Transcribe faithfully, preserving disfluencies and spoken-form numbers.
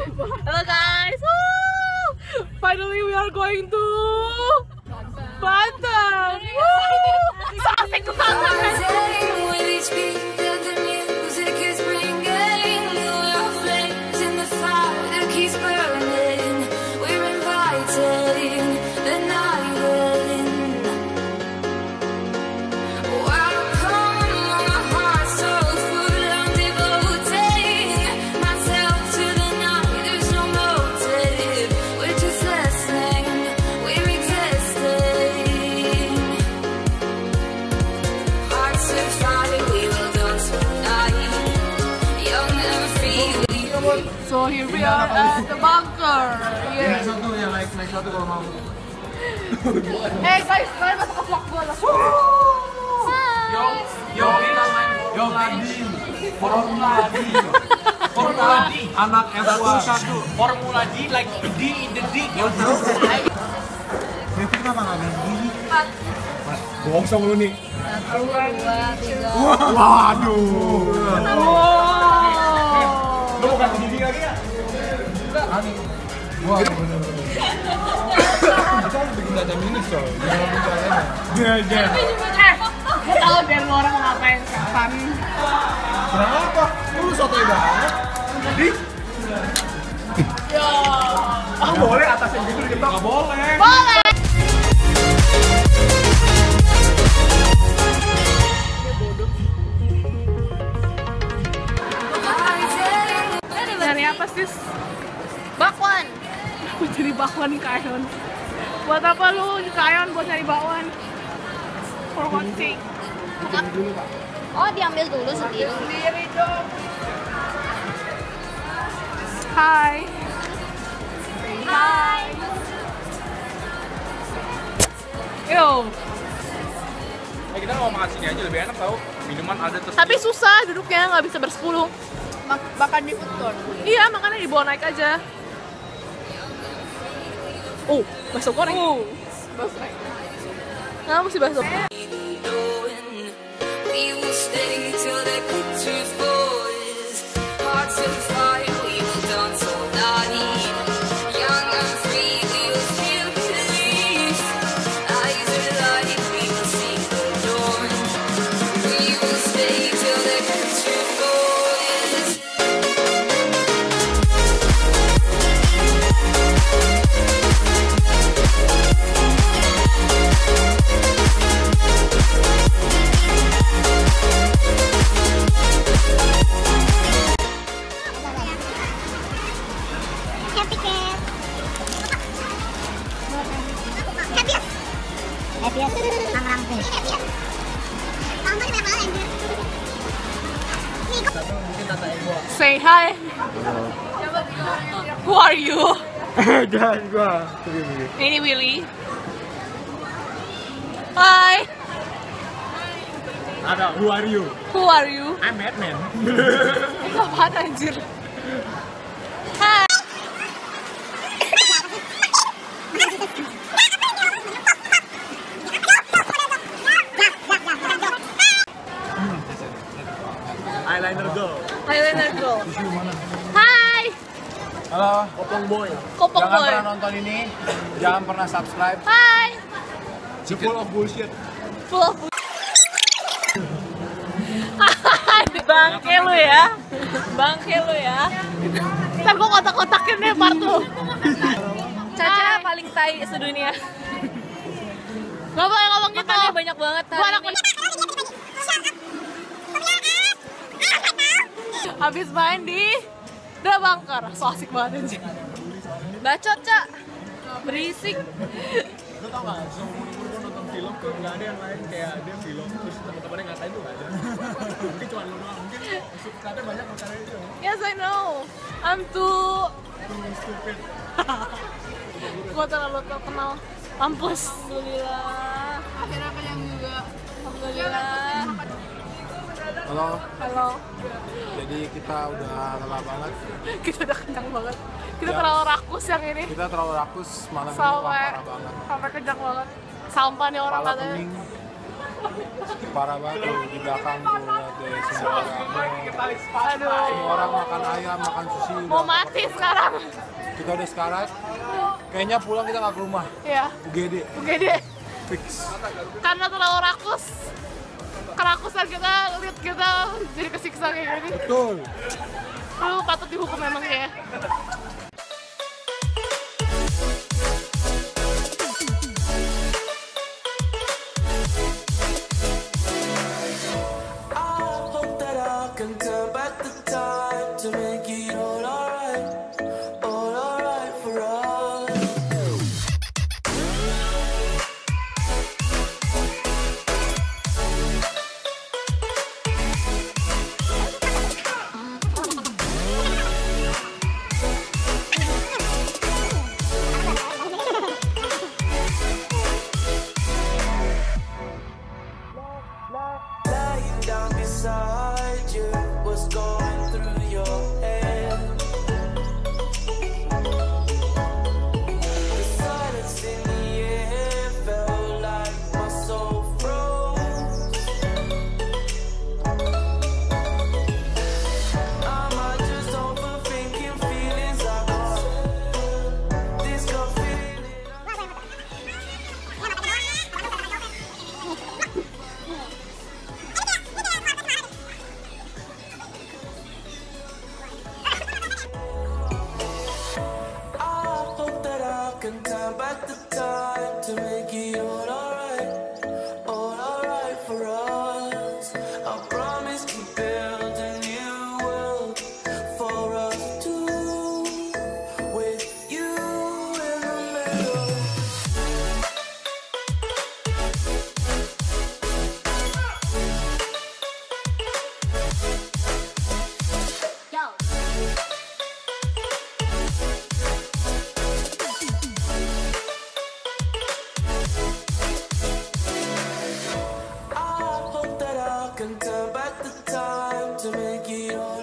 Hello guys! Woo! Finally we are going to Banten! Woo! So asik banget! So here we are at the bunker. Yeah. Naik satu ya, naik naik satu kalau mau. Hey guys, kalian masuk ke vlog gue lah. Yo, yo, yo, Gadi, Formula D, Formula D, anak F satu, Formula D like D in the D. Yo, bro. Itu kenapa nggak Gadi? Mas, bohong sama lu nih. Satu, dua, tiga. Waduh. Lu bukan Gigi lagi ya? Enggak. Wah, bener-bener. Kita harus bikin data minus coy. Jangan bicaranya. Iya, iya. Eh, gue tau deh lu orang mau ngapain kapan. Kenapa? Lu sotoy banget. Di? Ya. Ah, boleh atasnya gitu dijebak? Nggak boleh. Boleh. Dari apa sih? Bakwan. Aku jadi bakwan kayon. Buat apa lu kayon buat nyari bakwan? For one thing. Oh, diambil dulu sendiri. Sendiri dong. Hai. Hai. Yo. Eh, kita mau makan sini aja lebih enak tau. Minuman ada terus. Tapi susah duduknya, nggak bisa bersepuluh. Makan di food court. Iya, makanya dibawa naik aja. Oh, bakso goreng. Oh, bakso goreng. Nggak, mesti bakso. Say hi. Who are you? Jangan gua. Ini Willy. Hi. Ada, who are you? Who are you? I'm Batman. Itu apaan anjir? Hai. Eyeliner girl. Eyeliner girl. Hai. Halo, Kopong Boy. Kopong Jangan Boy. pernah nonton ini, jangan pernah subscribe. Hai. Full of bullshit. Full of bangke lu ya. Bangke lu ya. Ntar gua kotak-kotakin deh part lu. Caca paling tai sedunia. Gak boleh ngomong gitu. Makannya banyak banget hari ini. Habis main di The Bunker. So asik banget anjing. Bacot, Cak. Berisik. Lu tau gak, seumur-umur gue nonton film tuh gak ada yang lain kayak dia film terus temen-temennya ngatain tuh gak ada. Mungkin cuma lu doang, mungkin subscribe-nya banyak karena itu. Yes, I know. I'm too Too stupid. Gue terlalu terkenal. Mampus. Alhamdulillah. Akhirnya kenyang juga. Alhamdulillah. Halo, Halo. jadi kita udah lelah banget. Kita udah kenyang banget. Kita Ya. terlalu rakus yang ini. Kita terlalu rakus malam ini, wah, Sampai parah banget. sampai kenyang banget. Sampah nih orang Kepala katanya. pening. Parah banget tuh di belakang tuh lihat deh. deh. Semua Aduh. semua orang makan ayam, makan sushi. Mau udah. mati sekarang. Kita udah sekarang. Kayaknya pulang kita nggak ke rumah. Ya. U G D. Oke deh. Fix. Karena terlalu rakus. Kerakusan kita, lihat kita jadi kesiksa kayak gini. Betul. Lu patut dihukum memang ya. Can turn back the time to make it all